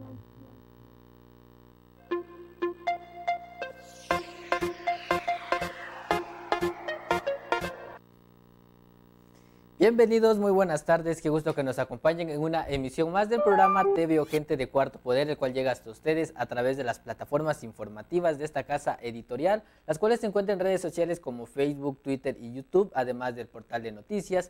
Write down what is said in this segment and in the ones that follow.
Bienvenidos, muy buenas tardes, qué gusto que nos acompañen en una emisión más del programa TVO Gente de Cuarto Poder, el cual llega hasta ustedes a través de las plataformas informativas de esta casa editorial, las cuales se encuentran en redes sociales como Facebook, Twitter y YouTube, además del portal de noticias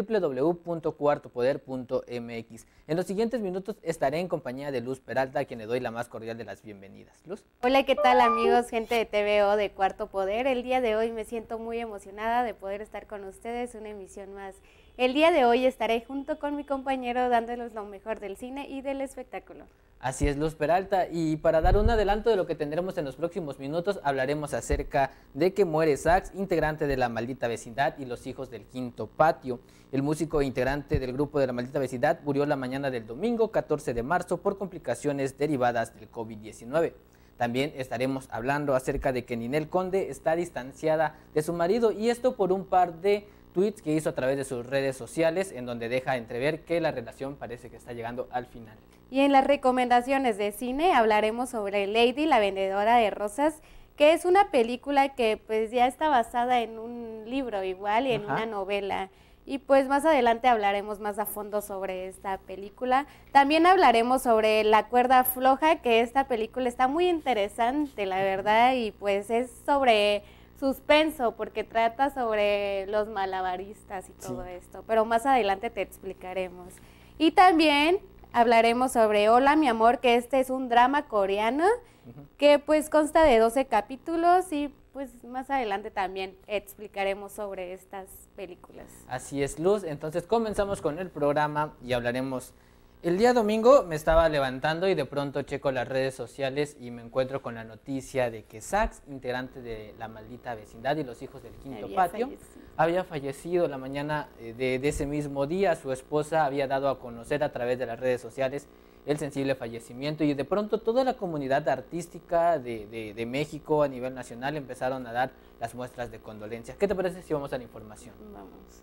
www.cuartopoder.mx. En los siguientes minutos estaré en compañía de Luz Peralta, a quien le doy la más cordial de las bienvenidas. Luz. Hola, ¿qué tal amigos, gente de TVO de Cuarto Poder? El día de hoy me siento muy emocionada de poder estar con ustedes, una emisión más. El día de hoy estaré junto con mi compañero dándoles lo mejor del cine y del espectáculo. Así es, Luz Peralta, y para dar un adelanto de lo que tendremos en los próximos minutos, hablaremos acerca de que muere Sax, integrante de La Maldita Vecindad y Los Hijos del Quinto Patio. El músico integrante del grupo de La Maldita Vecindad murió la mañana del domingo 14 de marzo por complicaciones derivadas del COVID-19. También estaremos hablando acerca de que Ninel Conde está distanciada de su marido, y esto por un par de tweets que hizo a través de sus redes sociales, en donde deja entrever que la relación parece que está llegando al final. Y en las recomendaciones de cine hablaremos sobre Lady, la vendedora de rosas, que es una película que pues ya está basada en un libro igual y en una novela. Y pues más adelante hablaremos más a fondo sobre esta película. También hablaremos sobre La Cuerda Floja, que esta película está muy interesante, la verdad, y pues es sobre suspenso, porque trata sobre los malabaristas y todo esto, pero más adelante te explicaremos. Y también hablaremos sobre Hola mi amor, que este es un drama coreano que pues consta de 12 capítulos y pues más adelante también explicaremos sobre estas películas. Así es, Luz, entonces comenzamos con el programa y hablaremos. El día domingo me estaba levantando y de pronto checo las redes sociales y me encuentro con la noticia de que Sax, integrante de La Maldita Vecindad y Los Hijos del Quinto Patio, había fallecido la mañana de ese mismo día. Su esposa había dado a conocer a través de las redes sociales el sensible fallecimiento, y de pronto toda la comunidad artística de México a nivel nacional empezaron a dar las muestras de condolencia. ¿Qué te parece si vamos a la información? Vamos.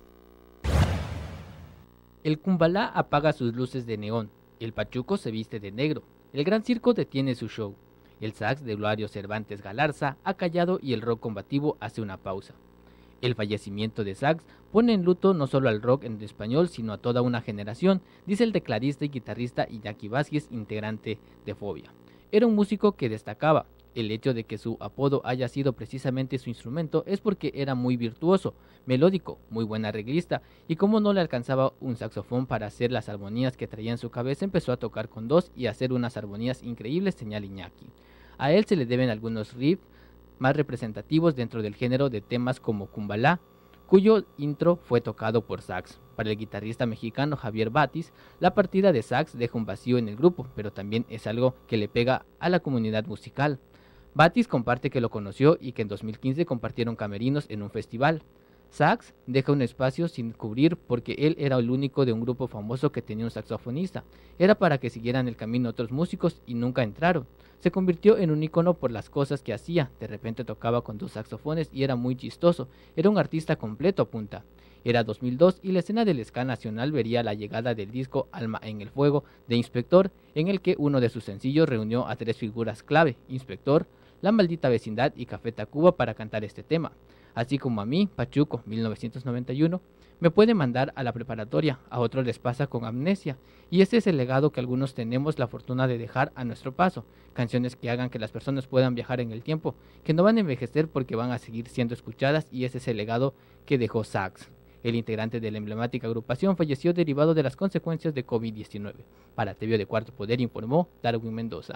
El Cumbalá apaga sus luces de neón, el Pachuco se viste de negro, el Gran Circo detiene su show, el sax de Eulario Cervantes Galarza ha callado y el rock combativo hace una pausa. El fallecimiento de Sax pone en luto no solo al rock en español, sino a toda una generación, dice el tecladista y guitarrista Iñaki Vázquez, integrante de Fobia. Era un músico que destacaba. El hecho de que su apodo haya sido precisamente su instrumento es porque era muy virtuoso, melódico, muy buen arreglista, y como no le alcanzaba un saxofón para hacer las armonías que traía en su cabeza, empezó a tocar con dos y a hacer unas armonías increíbles, señala Iñaki. A él se le deben algunos riffs más representativos dentro del género de temas como Cumbalá, cuyo intro fue tocado por sax. Para el guitarrista mexicano Javier Batis, la partida de sax deja un vacío en el grupo, pero también es algo que le pega a la comunidad musical. Batis comparte que lo conoció y que en 2015 compartieron camerinos en un festival. Sax deja un espacio sin cubrir porque él era el único de un grupo famoso que tenía un saxofonista. Era para que siguieran el camino otros músicos y nunca entraron. Se convirtió en un ícono por las cosas que hacía. De repente tocaba con dos saxofones y era muy chistoso. Era un artista completo, apunta. Era 2002 y la escena del ska nacional vería la llegada del disco Alma en el Fuego de Inspector, en el que uno de sus sencillos reunió a tres figuras clave: Inspector, La Maldita Vecindad y Café Tacuba para cantar este tema. Así como a mí, Pachuco, 1991, me puede mandar a la preparatoria, a otros les pasa con Amnesia, y ese es el legado que algunos tenemos la fortuna de dejar a nuestro paso, canciones que hagan que las personas puedan viajar en el tiempo, que no van a envejecer porque van a seguir siendo escuchadas, y ese es el legado que dejó Sax. El integrante de la emblemática agrupación falleció derivado de las consecuencias de COVID-19. Para TVO de Cuarto Poder informó Darwin Mendoza.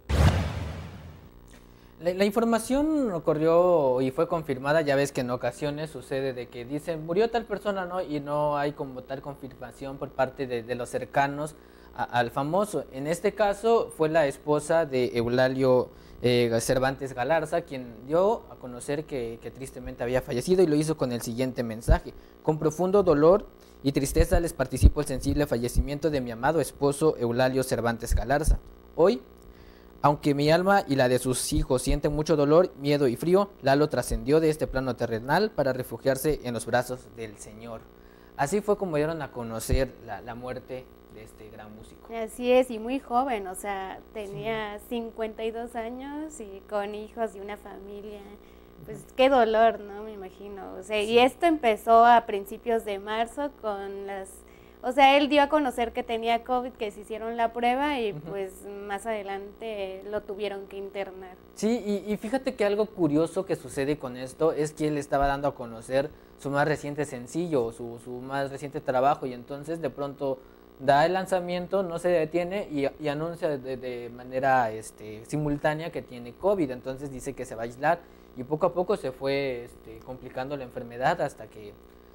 La información ocurrió y fue confirmada. Ya ves que en ocasiones sucede de que dicen murió tal persona, ¿no? Y no hay como tal confirmación por parte de los cercanos al famoso. En este caso fue la esposa de Eulario Cervantes Galarza quien dio a conocer que tristemente había fallecido, y lo hizo con el siguiente mensaje: con profundo dolor y tristeza les participo el sensible fallecimiento de mi amado esposo Eulario Cervantes Galarza. Hoy, aunque mi alma y la de sus hijos sienten mucho dolor, miedo y frío, Lalo trascendió de este plano terrenal para refugiarse en los brazos del Señor. Así fue como dieron a conocer la muerte de este gran músico. Así es, y muy joven, o sea, tenía 52 años y con hijos y una familia. Pues qué dolor, ¿no? Me imagino. O sea, y esto empezó a principios de marzo con o sea, él dio a conocer que tenía COVID, que se hicieron la prueba y pues más adelante lo tuvieron que internar. Sí, y fíjate que algo curioso que sucede con esto es que él estaba dando a conocer su más reciente sencillo, su más reciente trabajo, y entonces de pronto da el lanzamiento, no se detiene y anuncia de manera simultánea que tiene COVID. Entonces dice que se va a aislar y poco a poco se fue complicando la enfermedad hasta que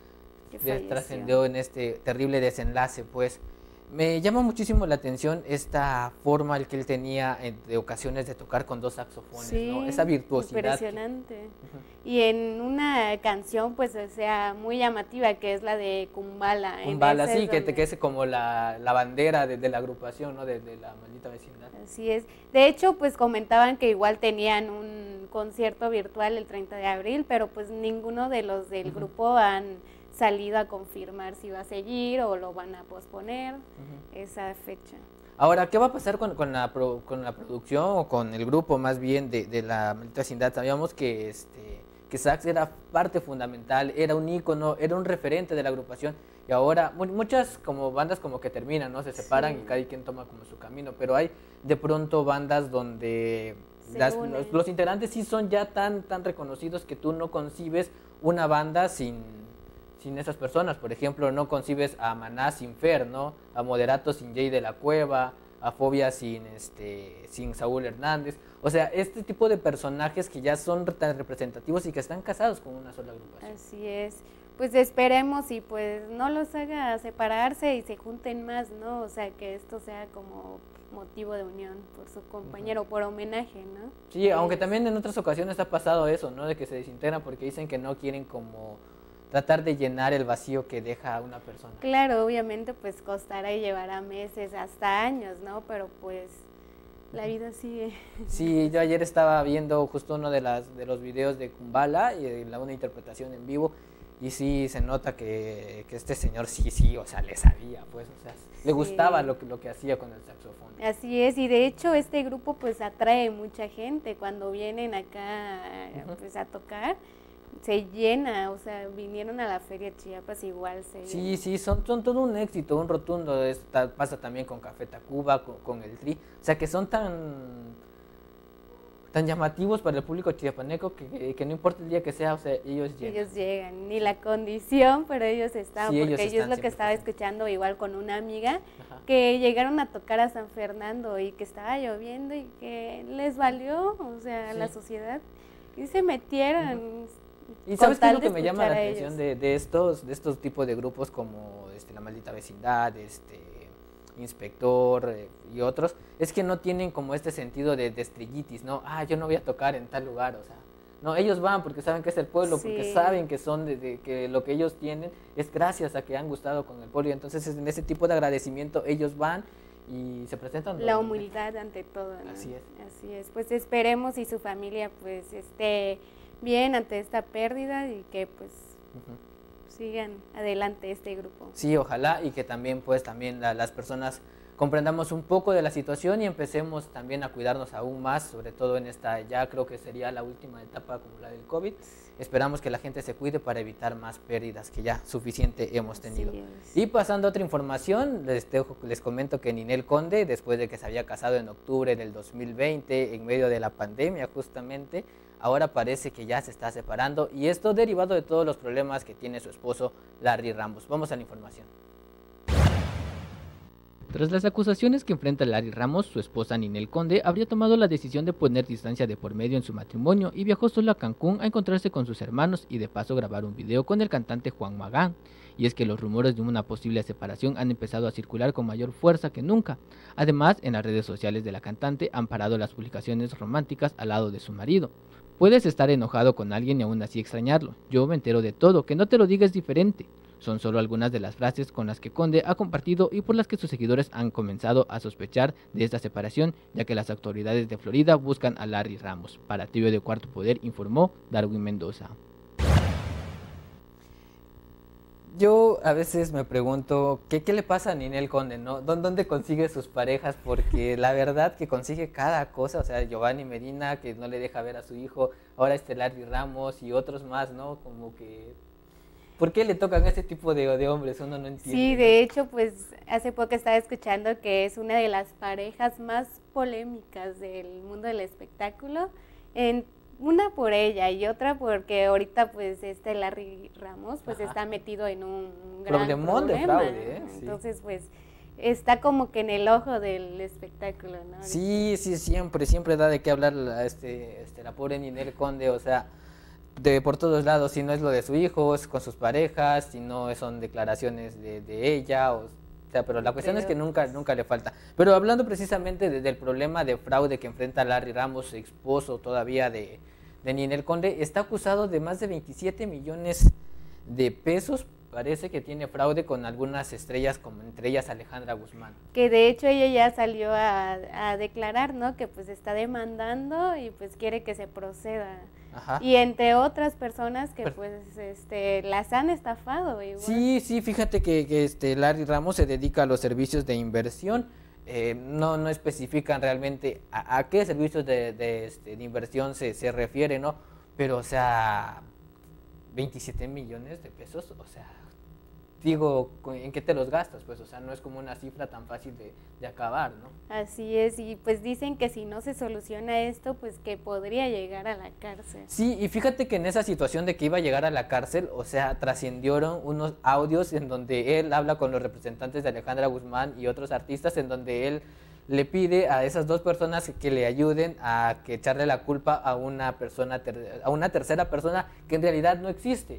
trascendió en este terrible desenlace. Pues me llama muchísimo la atención esta forma que él tenía de ocasiones de tocar con 2 saxofones, sí, ¿no? Esa virtuosidad. Impresionante. Y en una canción, pues, o sea, muy llamativa, que es la de Kumbala. Kumbala, sí, que es como la bandera de la agrupación, ¿no? De la maldita vecindad. Así es. De hecho, pues comentaban que igual tenían un concierto virtual el 30 de abril, pero pues ninguno de los del grupo han salido a confirmar si va a seguir o lo van a posponer esa fecha. Ahora, ¿qué va a pasar con la producción o con el grupo más bien de la maldita vecindad? Sabíamos que Sax era parte fundamental, era un ícono, era un referente de la agrupación, y ahora muchas como bandas como que terminan, ¿no? Se separan y cada quien toma como su camino, pero hay de pronto bandas donde los integrantes sí son ya tan reconocidos que tú no concibes una banda sin esas personas. Por ejemplo, no concibes a Maná sin Fer, ¿no? A Moderato sin Jay de la Cueva, a Fobia sin Saúl Hernández. O sea, este tipo de personajes que ya son tan representativos y que están casados con una sola agrupación. Así es. Pues esperemos y pues no los haga separarse y se junten más, ¿no? O sea, que esto sea como motivo de unión por su compañero, por homenaje, ¿no? Sí, aunque también en otras ocasiones ha pasado eso, ¿no? De que se desintegran porque dicen que no quieren como tratar de llenar el vacío que deja una persona. Claro, obviamente pues costará y llevará meses, hasta años, ¿no? Pero pues la vida sigue. Sí, yo ayer estaba viendo justo uno de los videos de Kumbala y una interpretación en vivo, y sí se nota que este señor sí, o sea, le sabía, pues, o sea, le gustaba lo que hacía con el saxofón. Así es, y de hecho este grupo pues atrae mucha gente cuando vienen acá pues a tocar. Se llena, o sea, vinieron a la Feria Chiapas, igual se llena. Sí, son todo un éxito, un rotundo. Pasa también con Café Tacuba, con el Tri, o sea, que son tan llamativos para el público chiapaneco que no importa el día que sea, o sea, ellos llegan. Ellos llegan, ni la condición, pero ellos están, sí, porque yo es lo que estaba escuchando igual con una amiga, que llegaron a tocar a San Fernando y que estaba lloviendo y que les valió, o sea, la sociedad, y se metieron. ¿Y sabes qué es lo que me llama la atención de estos tipos de grupos como La Maldita Vecindad, Inspector y otros? Es que no tienen como este sentido de estrellitis, ¿no? Yo no voy a tocar en tal lugar, o sea, no, ellos van porque saben que es el pueblo, porque saben que son que lo que ellos tienen es gracias a que han gustado con el pueblo, y entonces en ese tipo de agradecimiento ellos van y se presentan. La humildad ante todo, ¿no? Así es, pues esperemos y su familia pues esté bien ante esta pérdida y que pues sigan adelante este grupo. Sí, ojalá, y que también las personas comprendamos un poco de la situación y empecemos también a cuidarnos aún más, sobre todo en esta, ya creo que sería la última etapa como la del COVID. Esperamos que la gente se cuide para evitar más pérdidas, que ya suficiente hemos tenido. Y pasando a otra información, les comento que Ninel Conde, después de que se había casado en octubre del 2020, en medio de la pandemia justamente, ahora parece que ya se está separando, y esto derivado de todos los problemas que tiene su esposo Larry Ramos. Vamos a la información. Tras las acusaciones que enfrenta Larry Ramos, su esposa Ninel Conde habría tomado la decisión de poner distancia de por medio en su matrimonio y viajó solo a Cancún a encontrarse con sus hermanos y de paso grabar un video con el cantante Juan Magán. Y es que los rumores de una posible separación han empezado a circular con mayor fuerza que nunca. Además, en las redes sociales de la cantante han parado las publicaciones románticas al lado de su marido. Puedes estar enojado con alguien y aún así extrañarlo. Yo me entero de todo, que no te lo diga es diferente. Son solo algunas de las frases con las que Conde ha compartido y por las que sus seguidores han comenzado a sospechar de esta separación, ya que las autoridades de Florida buscan a Larry Ramos. Para TV de Cuarto Poder informó Darwin Mendoza. Yo a veces me pregunto, ¿qué le pasa a Ninel Conde, no? ¿Dónde consigue sus parejas? Porque la verdad que consigue cada cosa, o sea, Giovanni Medina, que no le deja ver a su hijo, ahora Larry Ramos y otros más, ¿no? Como que, ¿por qué le tocan a este tipo de hombres? Uno no entiende. Sí, de hecho, pues hace poco estaba escuchando que es una de las parejas más polémicas del mundo del espectáculo, una por ella y otra porque ahorita pues Larry Ramos pues está metido en un gran problemón de fraude, ¿no? Entonces pues está como que en el ojo del espectáculo, ¿no? Sí, siempre da de qué hablar la pobre Ninel Conde, o sea, por todos lados, si no es lo de su hijo, es con sus parejas, si no son declaraciones de ella, o sea, pero la cuestión es que nunca le falta. Pero hablando precisamente del problema de fraude que enfrenta Larry Ramos, esposo todavía de Ninel Conde, está acusado de más de 27 millones de pesos. Parece que tiene fraude con algunas estrellas, como entre ellas Alejandra Guzmán. Que de hecho ella ya salió a declarar, ¿no? Que pues está demandando y pues quiere que se proceda. Ajá. Y entre otras personas que pues las han estafado igual. Sí, fíjate que Larry Ramos se dedica a los servicios de inversión. No especifican realmente a qué servicios de inversión se refiere, ¿no? Pero, o sea, 27 millones de pesos, o sea, digo, ¿en qué te los gastas? Pues, o sea, no es como una cifra tan fácil de acabar, ¿no? Así es, y pues dicen que si no se soluciona esto, pues que podría llegar a la cárcel. Sí, y fíjate que en esa situación de que iba a llegar a la cárcel, o sea, trascendieron unos audios en donde él habla con los representantes de Alejandra Guzmán y otros artistas, en donde él le pide a esas dos personas que le ayuden a que echarle la culpa a una persona, a una tercera persona que en realidad no existe.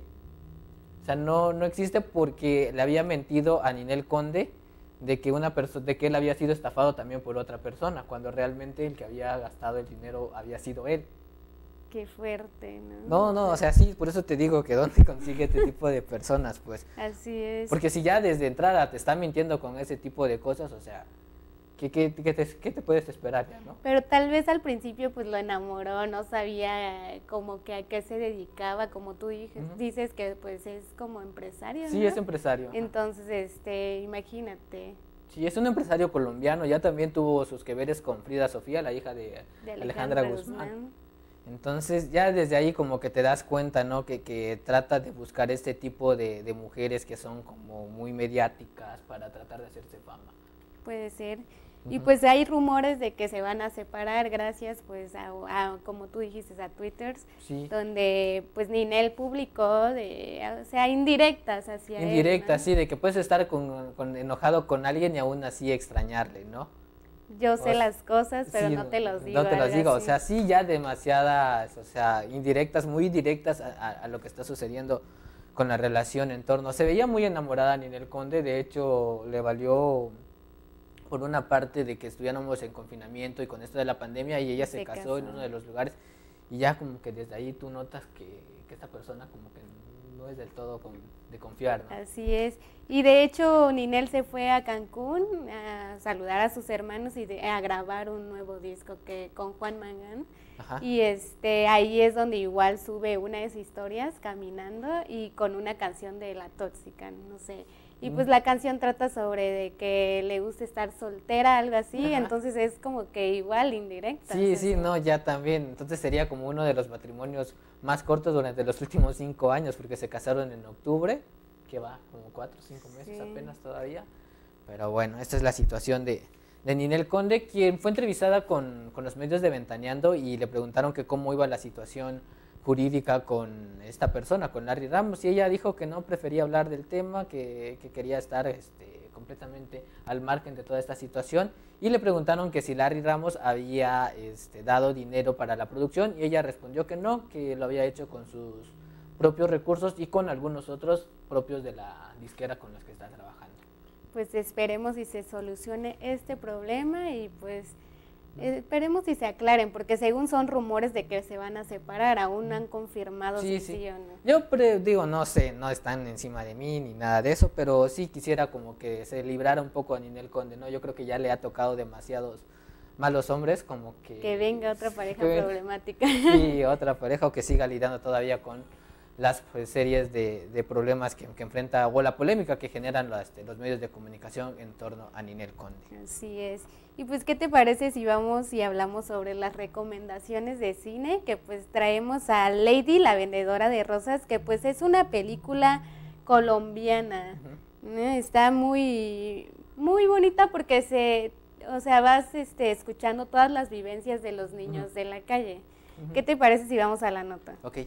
O sea, no existe porque le había mentido a Ninel Conde de que él había sido estafado también por otra persona, cuando realmente el que había gastado el dinero había sido él. Qué fuerte, ¿no? No, o sea, sí, por eso te digo que dónde consigue este tipo de personas, pues. Así es. Porque si ya desde entrada te está mintiendo con ese tipo de cosas, o sea, ¿qué te puedes esperar ya, no? Pero tal vez al principio pues lo enamoró, no sabía como que a qué se dedicaba, como tú dices que pues es como empresario, Sí, ¿no? es empresario. Entonces, imagínate. Sí, es un empresario colombiano, ya también tuvo sus que veres con Frida Sofía, la hija de Alejandra Guzmán. Entonces ya desde ahí como que te das cuenta, ¿no? Que trata de buscar este tipo de mujeres que son como muy mediáticas para tratar de hacerse fama. Puede ser. Y pues hay rumores de que se van a separar gracias pues a como tú dijiste, a Twitter, sí, donde pues Ninel publicó o sea, indirectas hacia él, ¿no? Sí, de que puedes estar enojado con alguien y aún así extrañarle, ¿no? Yo sé las cosas, pero sí, no te los digo. No te los digo, o sea, sí ya demasiadas, o sea, indirectas, muy directas a lo que está sucediendo con la relación en torno. Se veía muy enamorada Ninel Conde, de hecho le valió por una parte de que estuviéramos en confinamiento y con esto de la pandemia, y ella se casó en uno de los lugares, y ya como que desde ahí tú notas que esta persona como que no es del todo de confiar, ¿no? Así es, y de hecho Ninel se fue a Cancún a saludar a sus hermanos y a grabar un nuevo disco con Juan Magán. Ajá. Y ahí es donde igual sube unas historias caminando y con una canción de La Tóxica, no sé. Y pues la canción trata sobre de que le gusta estar soltera, algo así. Ajá. Entonces es como que igual indirecta. Sí, no, ya también. Entonces sería como uno de los matrimonios más cortos durante los últimos 5 años, porque se casaron en octubre, que va como 4 o 5 meses apenas todavía. Pero bueno, esta es la situación de Ninel Conde, quien fue entrevistada con los medios de Ventaneando y le preguntaron que cómo iba la situación jurídica con esta persona, con Larry Ramos, y ella dijo que no prefería hablar del tema, que quería estar completamente al margen de toda esta situación, y le preguntaron que si Larry Ramos había dado dinero para la producción, y ella respondió que no, que lo había hecho con sus propios recursos y con algunos otros propios de la disquera con los que está trabajando. Pues esperemos y se solucione este problema y pues esperemos y se aclaren, porque según son rumores de que se van a separar, aún no han confirmado si sí o no. Yo digo, no sé, no están encima de mí ni nada de eso, pero sí quisiera como que se librara un poco a Ninel Conde, ¿no? Yo creo que ya le ha tocado demasiados malos hombres, como que... Que venga otra pareja problemática. Sí, otra pareja, o que siga lidiando todavía con las pues, series de problemas que enfrenta o la polémica que generan los medios de comunicación en torno a Ninel Conde. Así es. Y pues, ¿qué te parece si vamos y hablamos sobre las recomendaciones de cine? Que pues traemos a Lady, la vendedora de rosas, que pues es una película colombiana. Está muy, muy bonita porque vas escuchando todas las vivencias de los niños de la calle. ¿Qué te parece si vamos a la nota? Ok.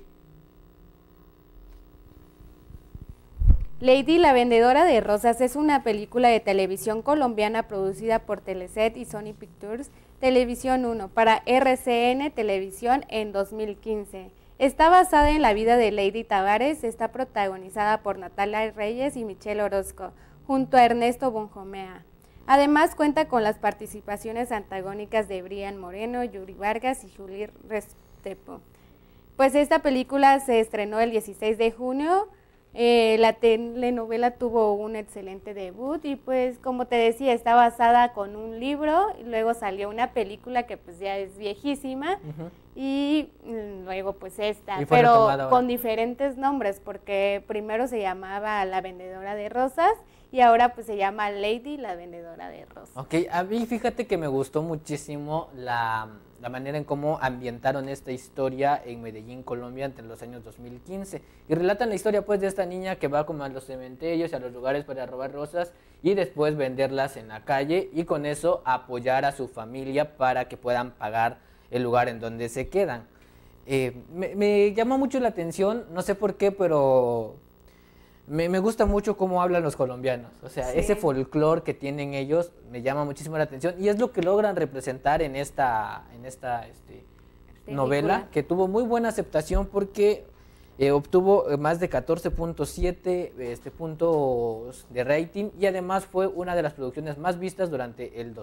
Lady, la vendedora de rosas es una película de televisión colombiana producida por Teleset y Sony Pictures Televisión 1 para RCN Televisión en 2015. Está basada en la vida de Lady Tavares, está protagonizada por Natalia Reyes y Michelle Orozco, junto a Ernesto Bonjomea. Además cuenta con las participaciones antagónicas de Brian Moreno, Yuri Vargas y Julie Restrepo. Pues esta película se estrenó el 16 de junio. La telenovela tuvo un excelente debut y pues como te decía está basada con un libro y luego salió una película que pues ya es viejísima y luego pues esta, pero con diferentes nombres porque primero se llamaba La vendedora de rosas y ahora pues se llama Lady, la vendedora de rosas. Ok, a mí fíjate que me gustó muchísimo la manera en cómo ambientaron esta historia en Medellín, Colombia, entre los años 2015. Y relatan la historia pues de esta niña que va como a los cementerios y a los lugares para robar rosas y después venderlas en la calle y con eso apoyar a su familia para que puedan pagar el lugar en donde se quedan. Me llama mucho la atención, no sé por qué, pero me gusta mucho cómo hablan los colombianos, o sea, ese folclore que tienen ellos me llama muchísimo la atención y es lo que logran representar en esta novela, que tuvo muy buena aceptación porque obtuvo más de 14.7 puntos de rating y además fue una de las producciones más vistas durante el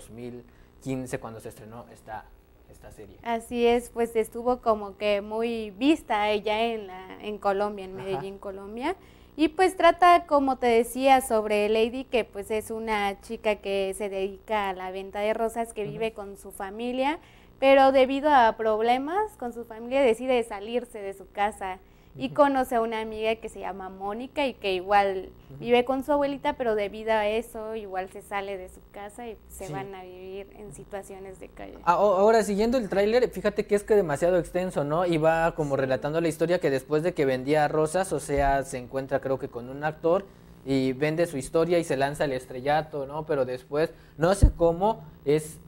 2015 cuando se estrenó esta serie. Así es, pues estuvo como que muy vista ella en Colombia, en Medellín, Colombia. Y pues trata, como te decía, sobre Lady, que pues es una chica que se dedica a la venta de rosas, que vive con su familia, pero debido a problemas con su familia decide salirse de su casa y conoce a una amiga que se llama Mónica y que igual vive con su abuelita, pero debido a eso igual se sale de su casa y se van a vivir en situaciones de calle. Ahora, siguiendo el tráiler, fíjate que es que demasiado extenso, ¿no? Y va como relatando la historia que después de que vendía rosas, o sea, se encuentra creo que con un actor y vende su historia y se lanza al estrellato, ¿no? Pero después, no sé cómo, es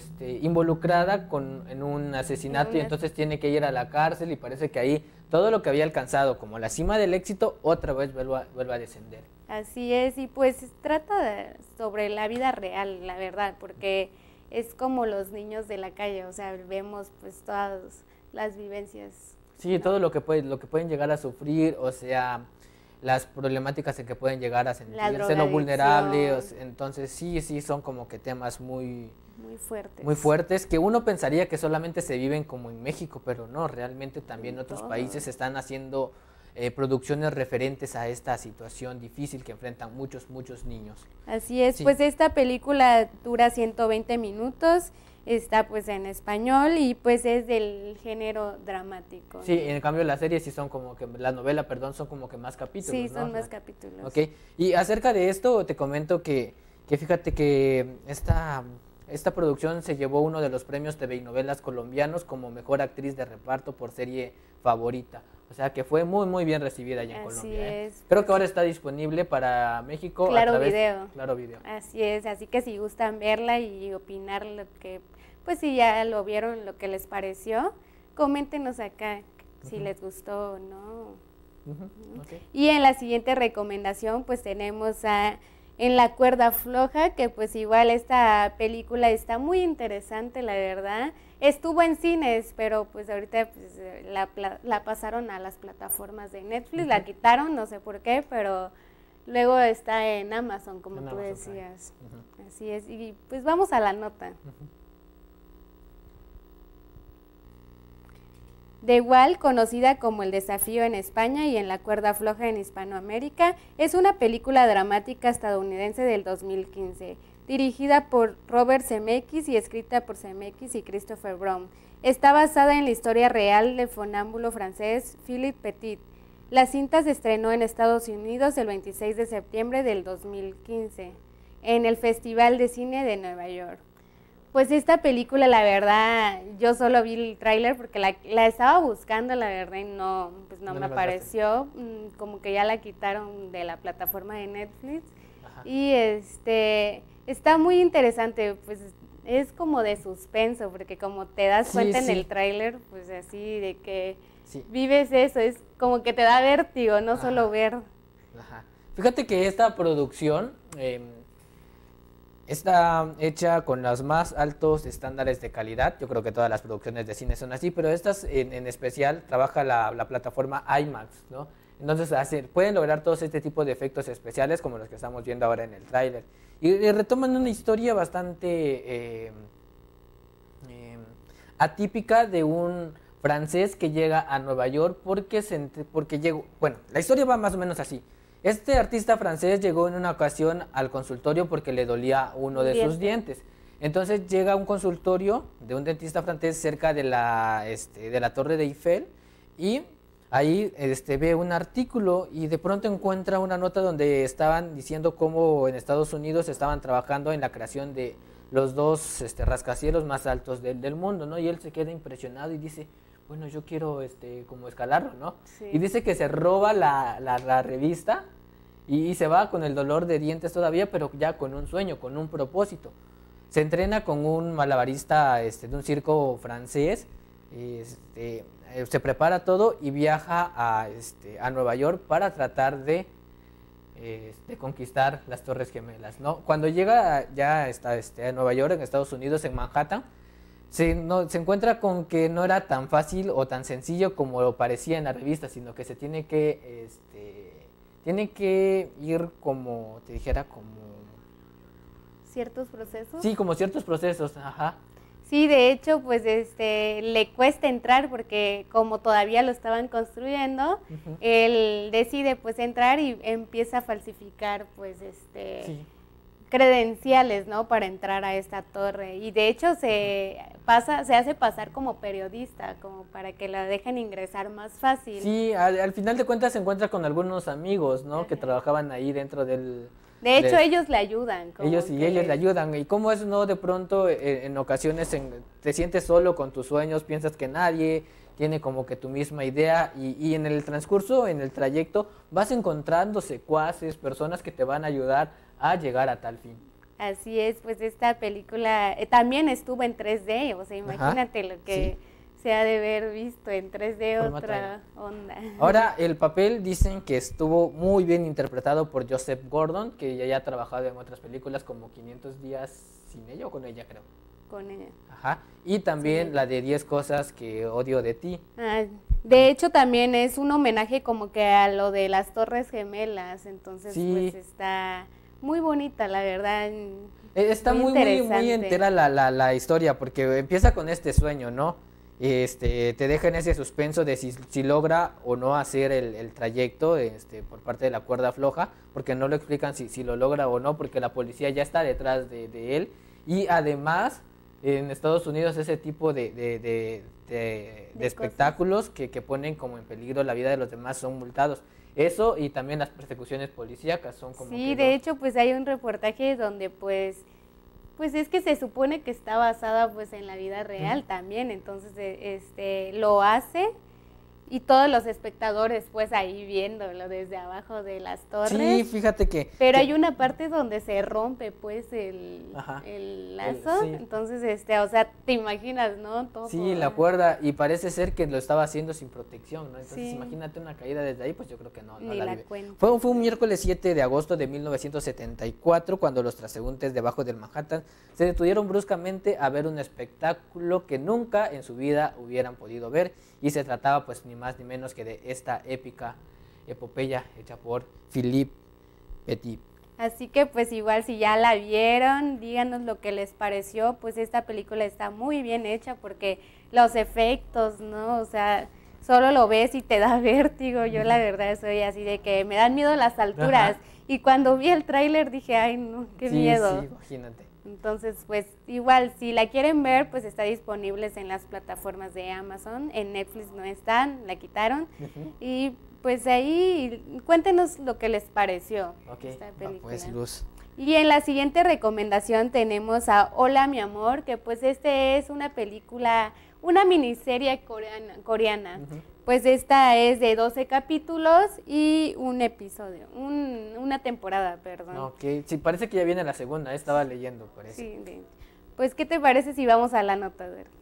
involucrada en un asesinato y entonces tiene que ir a la cárcel y parece que ahí todo lo que había alcanzado como la cima del éxito, otra vez vuelve a descender. Así es, y pues trata sobre la vida real, la verdad, porque es como los niños de la calle, o sea, vemos pues todas las vivencias. Sí, ¿no? Todo lo que pueden llegar a sufrir, o sea, las problemáticas en que pueden llegar a sentirse lo vulnerable, entonces sí, son como que temas muy fuertes, que uno pensaría que solamente se viven como en México, pero no, realmente también otros países están haciendo producciones referentes a esta situación difícil que enfrentan muchos niños. Así es, pues esta película dura 120 minutos, está pues en español y pues es del género dramático. Sí, en cambio las series sí son como que, la novela, perdón, son como que más capítulos, sí, ¿no? son más capítulos. Ok, y acerca de esto te comento que fíjate que esta producción se llevó uno de los premios TV y novelas colombianos como mejor actriz de reparto por serie favorita. O sea que fue muy bien recibida allá en Colombia. Es. Creo que ahora está disponible para México Claro a través Video. Claro Video. Así es, así que si gustan verla y opinar lo que, pues si ya lo vieron, lo que les pareció, coméntenos acá si les gustó o no. Okay. Y en la siguiente recomendación pues tenemos En la cuerda floja, que pues igual esta película está muy interesante, la verdad. Estuvo en cines, pero pues ahorita pues, la pasaron a las plataformas de Netflix, la quitaron, no sé por qué, pero luego está en Amazon, como tú decías. Así es, y pues vamos a la nota. The Wall, conocida como El desafío en España y En la cuerda floja en Hispanoamérica, es una película dramática estadounidense del 2015, dirigida por Robert Zemeckis y escrita por Zemeckis y Christopher Brown. Está basada en la historia real del fonámbulo francés Philippe Petit. La cinta se estrenó en Estados Unidos el 26 de septiembre del 2015 en el Festival de Cine de Nueva York. Pues esta película, la verdad, yo solo vi el tráiler porque la estaba buscando, la verdad, y no, pues no me apareció, como que ya la quitaron de la plataforma de Netflix. Ajá. Y está muy interesante, pues es como de suspenso, porque como te das cuenta en el tráiler, pues así de que vives eso, es como que te da vértigo, no solo ver. Ajá. Fíjate que esta producción está hecha con los más altos estándares de calidad. Yo creo que todas las producciones de cine son así, pero estas en especial trabaja la plataforma IMAX, ¿no? Entonces pueden lograr todos este tipo de efectos especiales como los que estamos viendo ahora en el tráiler. Y retoman una historia bastante atípica de un francés que llega a Nueva York porque llegó, bueno, la historia va más o menos así. Este artista francés llegó en una ocasión al consultorio porque le dolía uno de sus dientes. Entonces llega a un consultorio de un dentista francés cerca de la Torre de Eiffel y ahí ve un artículo y de pronto encuentra una nota donde estaban diciendo cómo en Estados Unidos estaban trabajando en la creación de los dos rascacielos más altos del mundo, ¿no? Y él se queda impresionado y dice, bueno, yo quiero como escalarlo, ¿no? Sí. Y dice que se roba la revista y se va con el dolor de dientes todavía, pero ya con un sueño, con un propósito. Se entrena con un malabarista de un circo francés, se prepara todo y viaja a Nueva York para tratar de conquistar las Torres Gemelas, ¿no? Cuando llega ya a Nueva York, en Estados Unidos, en Manhattan, se encuentra con que no era tan fácil o tan sencillo como lo parecía en la revista, sino que se tiene que ir como, te dijera, como... ¿Ciertos procesos? Sí, como ciertos procesos, ajá. Sí, de hecho, pues le cuesta entrar porque como todavía lo estaban construyendo, él decide pues entrar y empieza a falsificar pues credenciales, ¿no? Para entrar a esta torre. Y de hecho se hace pasar como periodista, como para que la dejen ingresar más fácil. Sí, al final de cuentas se encuentra con algunos amigos, ¿no? Ajá. Que trabajaban ahí dentro del... De hecho, ellos le ayudan. Ellos le ayudan. Y cómo es, ¿no? De pronto, en ocasiones te sientes solo con tus sueños, piensas que nadie tiene como que tu misma idea y en el transcurso, en el trayecto, vas encontrando secuaces, personas que te van a ayudar a llegar a tal fin. Así es, pues esta película también estuvo en 3D, o sea, imagínate lo que se ha de haber visto en 3D, otra onda. Ahora, el papel dicen que estuvo muy bien interpretado por Joseph Gordon, que ya ha trabajado en otras películas como 500 días sin ella o con ella, creo. Con ella. Ajá, y también la de 10 cosas que odio de ti. De hecho, también es un homenaje como que a lo de las Torres Gemelas, entonces pues está muy bonita, la verdad. Está muy entera la historia, porque empieza con este sueño, ¿no? Te deja en ese suspenso de si logra o no hacer el trayecto por parte de la cuerda floja, porque no lo explican si lo logra o no, porque la policía ya está detrás de él. Y además, en Estados Unidos, ese tipo de espectáculos que ponen como en peligro la vida de los demás son multados. Eso y también las persecuciones policíacas son como... Sí, de hecho, pues hay un reportaje donde pues es que se supone que está basada pues en la vida real también, entonces lo hace y todos los espectadores pues ahí viéndolo desde abajo de las torres. Sí, fíjate que... Pero hay una parte donde se rompe pues el lazo, entonces o sea, te imaginas, ¿no? Todo. Sí, la cuerda, y parece ser que lo estaba haciendo sin protección, ¿no? Entonces imagínate una caída desde ahí, pues yo creo que no la vive. Fue un miércoles 7 de agosto de 1974 cuando los transeúntes debajo del Manhattan se detuvieron bruscamente a ver un espectáculo que nunca en su vida hubieran podido ver, y se trataba pues ni más ni menos que de esta épica epopeya hecha por Philippe Petit. Así que pues igual si ya la vieron, díganos lo que les pareció, pues esta película está muy bien hecha porque los efectos, ¿no? O sea, solo lo ves y te da vértigo. Yo la verdad soy así de que me dan miedo las alturas. Y cuando vi el tráiler dije, ay no, qué miedo. Sí, imagínate. Entonces, pues igual, si la quieren ver, pues está disponible en las plataformas de Amazon. En Netflix no están, la quitaron. Y pues ahí cuéntenos lo que les pareció esta película. Pues Luz. Y en la siguiente recomendación tenemos a Hola mi amor, que pues es una película, una miniserie coreana. Pues esta es de 12 capítulos y un episodio, una temporada, perdón. Ok, sí, parece que ya viene la segunda, estaba leyendo, parece. Sí, pues ¿qué te parece si vamos a la nota?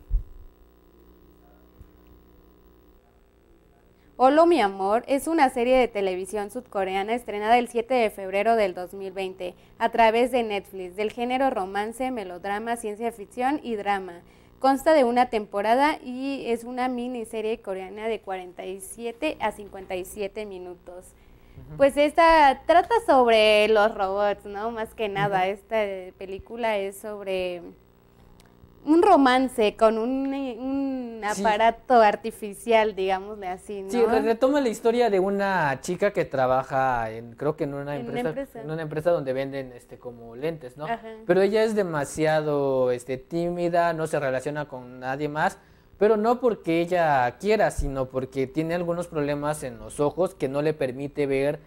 Hola mi amor es una serie de televisión sudcoreana estrenada el 7 de febrero del 2020 a través de Netflix, del género romance, melodrama, ciencia ficción y drama. Consta de una temporada y es una miniserie coreana de 47 a 57 minutos. Pues esta trata sobre los robots, ¿no? Más que nada, esta película es sobre un romance con un aparato artificial, digámosle así, ¿no? Sí, retoma la historia de una chica que trabaja creo que en una empresa donde venden como lentes, ¿no? Ajá. Pero ella es demasiado tímida, no se relaciona con nadie más, pero no porque ella quiera, sino porque tiene algunos problemas en los ojos que no le permite ver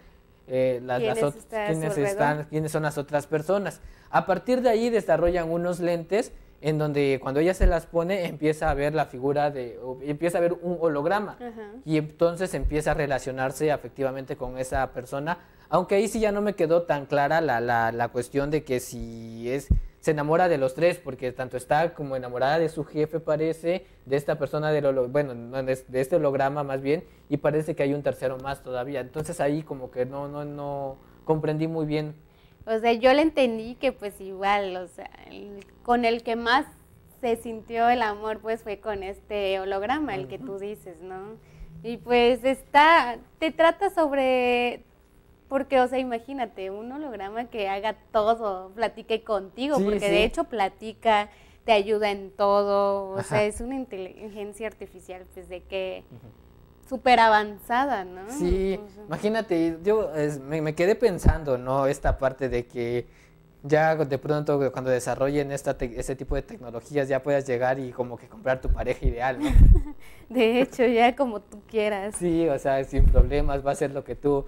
quiénes son las otras personas. A partir de ahí desarrollan unos lentes en donde cuando ella se las pone empieza a ver la figura empieza a ver un holograma. Ajá. Y entonces empieza a relacionarse afectivamente con esa persona, aunque ahí sí ya no me quedó tan clara la cuestión de que si se enamora de los tres, porque tanto está como enamorada de su jefe, parece, de esta persona de este holograma más bien, y parece que hay un tercero más todavía. Entonces ahí como que no comprendí muy bien. O sea, yo le entendí que pues igual, o sea, con el que más se sintió el amor pues fue con este holograma, el que tú dices, ¿no? Y pues te trata sobre, porque o sea, imagínate, un holograma que haga todo, platique contigo, sí, porque de hecho platica, te ayuda en todo, o sea, es una inteligencia artificial pues de que súper avanzada, ¿no? Sí, imagínate, yo me quedé pensando, ¿no? Esta parte de que ya de pronto cuando desarrollen ese tipo de tecnologías ya puedas llegar y como que comprar tu pareja ideal, ¿no? De hecho, ya como tú quieras. Sí, o sea, sin problemas, va a ser lo que tú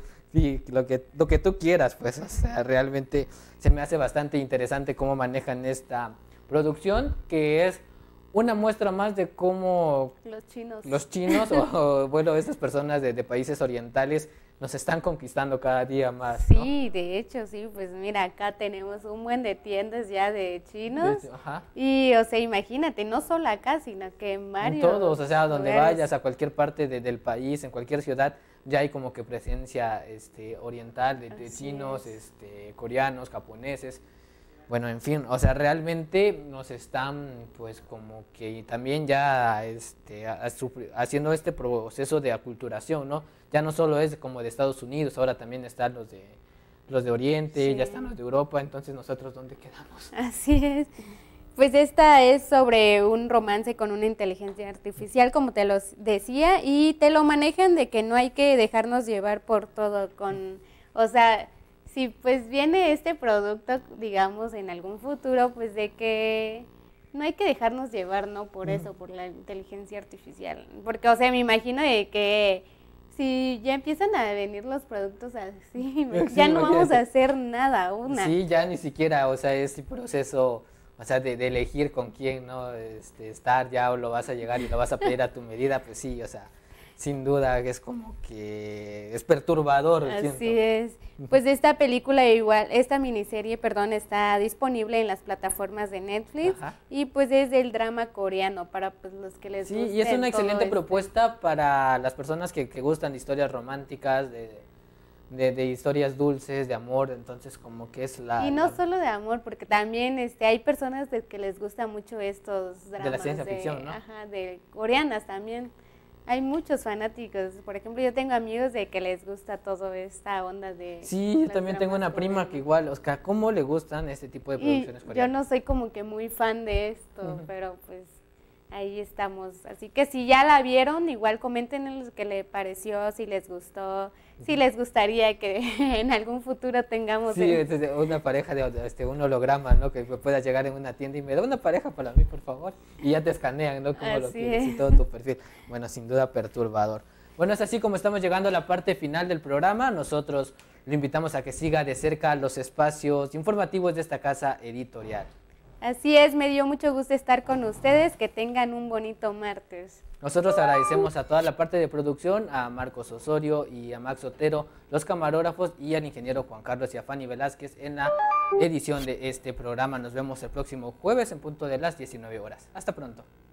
quieras, pues, o sea, realmente se me hace bastante interesante cómo manejan esta producción, que es una muestra más de cómo los chinos o bueno, estas personas de países orientales nos están conquistando cada día más, ¿no? Sí, de hecho, sí, pues mira, acá tenemos un buen de tiendas ya de chinos. Ajá. Y, o sea, imagínate, no solo acá, sino que en varios en todos, o sea, donde vayas, a cualquier parte del país, en cualquier ciudad, ya hay como que presencia oriental de chinos, coreanos, japoneses. Bueno, en fin, o sea, realmente nos están, pues, como que también ya haciendo este proceso de aculturación, ¿no? Ya no solo es como de Estados Unidos, ahora también están los de Oriente, ya están los de Europa, entonces nosotros, ¿dónde quedamos? Así es. Pues esta es sobre un romance con una inteligencia artificial, como te los decía, y te lo manejan de que no hay que dejarnos llevar por todo o sea, si pues viene este producto, digamos, en algún futuro, pues de que no hay que dejarnos llevar, ¿no? Por eso, por la inteligencia artificial. Porque, o sea, me imagino de que si ya empiezan a venir los productos así, ya no vamos a hacer nada, Sí, ya ni siquiera, o sea, ese proceso, o sea, de elegir con quién, ¿no? Estar ya o lo vas a llegar y lo vas a pedir a tu medida, pues sí, o sea, sin duda es como que es perturbador. Así es. Pues esta miniserie, está disponible en las plataformas de Netflix. Ajá. Y pues es del drama coreano para pues los que les guste. Sí, y es una excelente propuesta para las personas que gustan de historias románticas, de historias dulces, de amor, entonces como que es Y no solo de amor, porque también hay personas que les gusta mucho estos dramas. De la ciencia ficción, ¿no? Ajá, de coreanas también. Hay muchos fanáticos, por ejemplo, yo tengo amigos de que les gusta toda esta onda de... Sí, yo también tengo una prima que igual, o sea, ¿cómo le gustan este tipo de producciones coreanas? Yo no soy como que muy fan de esto, pero pues ahí estamos. Así que si ya la vieron, igual comenten lo que les pareció, si les gustó, si les gustaría que en algún futuro tengamos... Sí, una pareja de un holograma, ¿no? Que puedas llegar en una tienda y me da una pareja para mí, por favor. Y ya te escanean, ¿no? Como lo que y todo tu perfil. Bueno, sin duda perturbador. Bueno, es así como estamos llegando a la parte final del programa. Nosotros lo invitamos a que siga de cerca los espacios informativos de esta casa editorial. Así es, me dio mucho gusto estar con ustedes, que tengan un bonito martes. Nosotros agradecemos a toda la parte de producción, a Marcos Osorio y a Max Otero, los camarógrafos, y al ingeniero Juan Carlos y a Fanny Velázquez en la edición de este programa. Nos vemos el próximo jueves en punto de las 19 horas. Hasta pronto.